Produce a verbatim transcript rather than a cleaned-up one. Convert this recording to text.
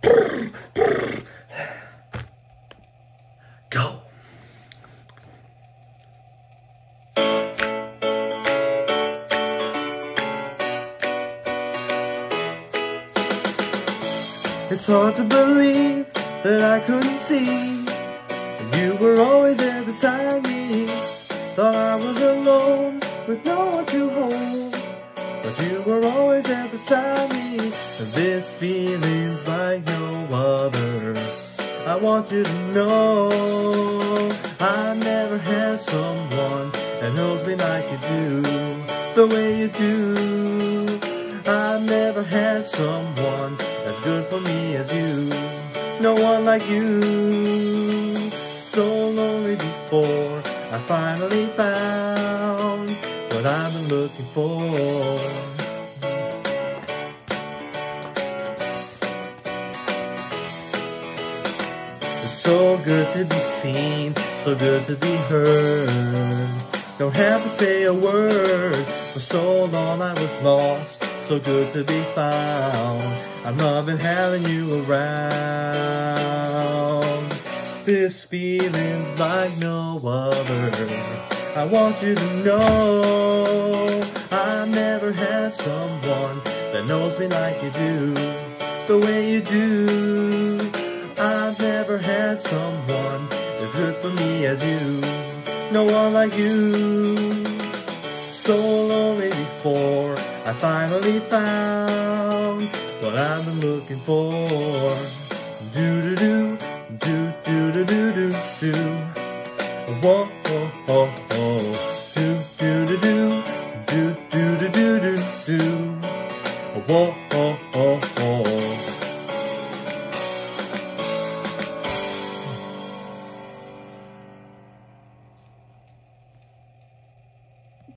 Go. It's hard to believe that I couldn't see that you were always there beside me. Thought I was alone with no one to hold, but you were always there beside me. This feeling's like no other. I want you to know I never had someone that knows me like you do, the way you do. I never had someone as good for me as you, no one like you. So lonely before I finally found what I've been looking for. It's so good to be seen, so good to be heard. Don't have to say a word, for so long I was lost. So good to be found. I'm loving having you around. This feeling's like no other. I want you to know I never had someone that knows me like you do, the way you do. I've never had someone as good for me as you, no one like you. So lonely before I finally found what I've been looking for. Do do do do do do do do do. Whoa, whoa, whoa.